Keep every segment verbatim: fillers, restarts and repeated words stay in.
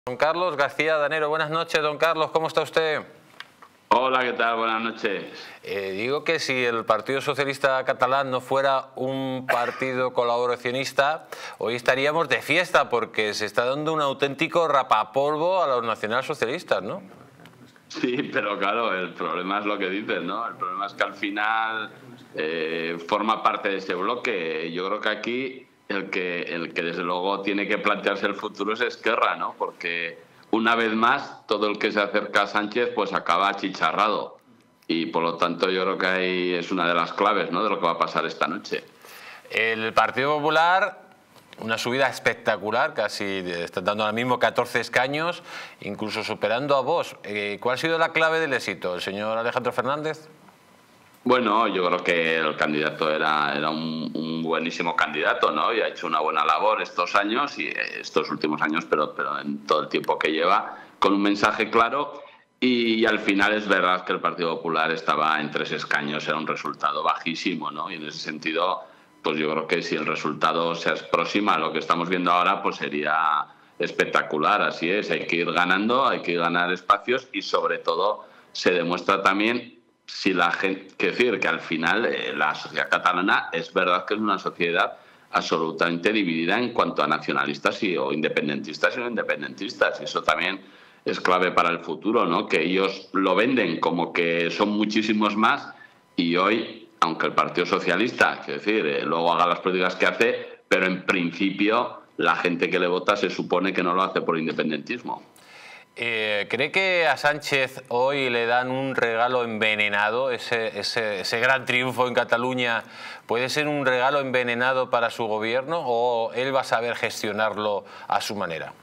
Don Carlos García Danero, buenas noches, don Carlos, ¿cómo está usted? Hola, ¿qué tal? Buenas noches. Eh, digo que si el Partido Socialista Catalán no fuera un partido colaboracionista, hoy estaríamos de fiesta porque se está dando un auténtico rapapolvo a los nacionalsocialistas, ¿no? Sí, pero claro, el problema es lo que dices, ¿no? El problema es que al final eh, forma parte de ese bloque. Yo creo que aquí el que, el que desde luego tiene que plantearse el futuro es Esquerra, ¿no? Porque una vez más todo el que se acerca a Sánchez pues acaba achicharrado. Y por lo tanto yo creo que ahí es una de las claves, ¿no?, de lo que va a pasar esta noche. El Partido Popular, una subida espectacular, casi está dando ahora mismo catorce escaños, incluso superando a Vox. Eh, ¿Cuál ha sido la clave del éxito? ¿El señor Alejandro Fernández? Bueno, yo creo que el candidato era, era un, un buenísimo candidato, ¿no? Y ha hecho una buena labor estos años y estos últimos años, pero, pero en todo el tiempo que lleva, con un mensaje claro. Y, y al final es verdad que el Partido Popular estaba en tres escaños, era un resultado bajísimo, ¿no? Y en ese sentido, pues yo creo que si el resultado se aproxima a lo que estamos viendo ahora, pues sería espectacular. Así es, hay que ir ganando, hay que ir ganar espacios y sobre todo se demuestra también si la gente, quiero decir que al final eh, la sociedad catalana es verdad que es una sociedad absolutamente dividida en cuanto a nacionalistas y, o independentistas y no independentistas. Y eso también es clave para el futuro, ¿no? Que ellos lo venden como que son muchísimos más y hoy, aunque el Partido Socialista, quiero decir, eh, luego haga las políticas que hace, pero en principio la gente que le vota se supone que no lo hace por independentismo. Eh, ¿Cree que a Sánchez hoy le dan un regalo envenenado? Ese, ese, ese gran triunfo en Cataluña puede ser un regalo envenenado para su gobierno o él va a saber gestionarlo a su manera.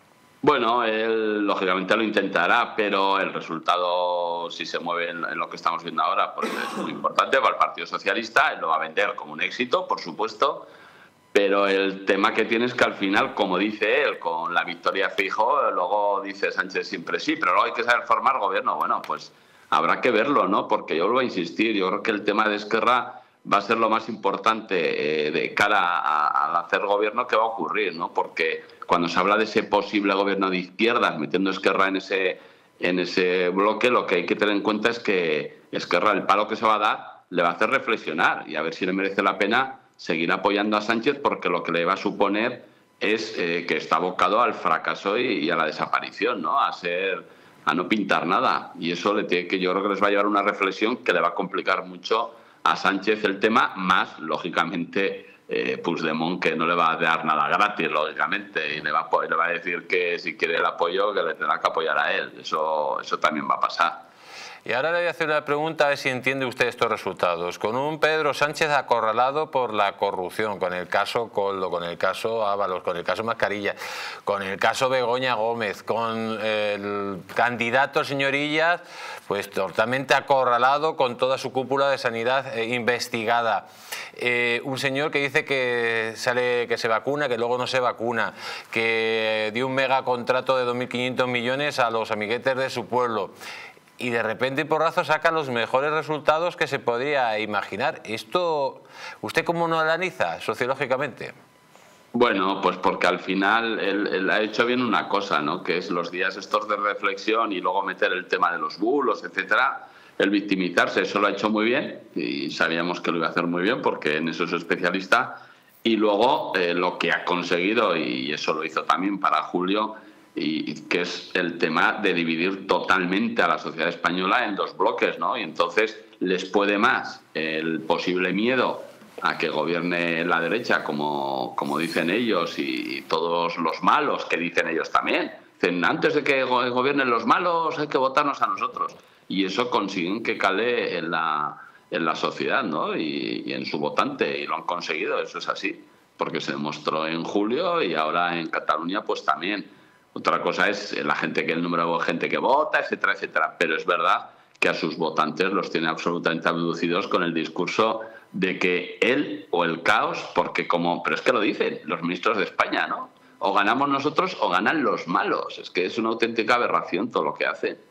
Bueno, él lógicamente lo intentará, pero el resultado, si se mueve en, en lo que estamos viendo ahora, pues es muy importante para el Partido Socialista. Él lo va a vender como un éxito, por supuesto. Pero el tema que tiene es que al final, como dice él, con la victoria Feijóo, luego dice Sánchez siempre sí, pero luego hay que saber formar gobierno. Bueno, pues habrá que verlo, ¿no? Porque yo vuelvo a insistir, yo creo que el tema de Esquerra va a ser lo más importante eh, de cara a, a hacer gobierno que va a ocurrir, ¿no? Porque cuando se habla de ese posible gobierno de izquierdas, metiendo Esquerra en ese, en ese bloque, lo que hay que tener en cuenta es que Esquerra, el palo que se va a dar, le va a hacer reflexionar y a ver si le merece la pena seguir apoyando a Sánchez, porque lo que le va a suponer es eh, que está abocado al fracaso y, y a la desaparición, ¿no? A ser, a no pintar nada. Y eso le tiene que, yo creo que les va a llevar una reflexión que le va a complicar mucho a Sánchez el tema, más lógicamente eh, Puigdemont, que no le va a dar nada gratis, lógicamente, y le va, a, le va a decir que si quiere el apoyo, que le tendrá que apoyar a él. Eso, eso también va a pasar. Y ahora le voy a hacer una pregunta a ver si entiende usted estos resultados. Con un Pedro Sánchez acorralado por la corrupción, con el caso Coldo, con el caso Ábalos, con el caso Mascarilla, con el caso Begoña Gómez, con el candidato Señorillas, pues totalmente acorralado con toda su cúpula de sanidad eh, investigada. Eh, un señor que dice que sale, que se vacuna, que luego no se vacuna, que dio un megacontrato de dos mil quinientos millones a los amiguetes de su pueblo. Y de repente y porrazo saca los mejores resultados que se podría imaginar. ¿Esto usted cómo lo analiza sociológicamente? Bueno, pues porque al final él, él ha hecho bien una cosa, ¿no? Que es los días estos de reflexión y luego meter el tema de los bulos, etcétera. El victimizarse, eso lo ha hecho muy bien y sabíamos que lo iba a hacer muy bien porque en eso es especialista. Y luego eh, lo que ha conseguido, y eso lo hizo también para Julio, y que es el tema de dividir totalmente a la sociedad española en dos bloques, ¿no? Y entonces les puede más el posible miedo a que gobierne la derecha, como, como dicen ellos, y todos los malos que dicen ellos también. Dicen, antes de que gobiernen los malos hay que votarnos a nosotros. Y eso consiguen que cale en la, en la sociedad, ¿no? Y, y en su votante, y lo han conseguido, eso es así. Porque se demostró en julio y ahora en Cataluña pues también. Otra cosa es la gente que el número de gente que vota, etcétera, etcétera. Pero es verdad que a sus votantes los tiene absolutamente abducidos con el discurso de que él o el caos, porque como, pero es que lo dicen los ministros de España, ¿no? O ganamos nosotros o ganan los malos. Es que es una auténtica aberración todo lo que hacen.